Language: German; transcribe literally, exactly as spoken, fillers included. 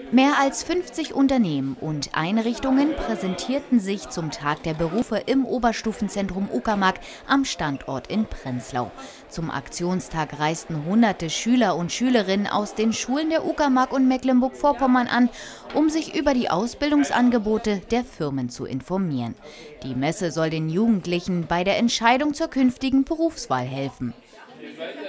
Mehr als fünfzig Unternehmen und Einrichtungen präsentierten sich zum Tag der Berufe im Oberstufenzentrum Uckermark am Standort in Prenzlau. Zum Aktionstag reisten hunderte Schüler und Schülerinnen aus den Schulen der Uckermark und Mecklenburg-Vorpommern an, um sich über die Ausbildungsangebote der Firmen zu informieren. Die Messe soll den Jugendlichen bei der Entscheidung zur künftigen Berufswahl helfen.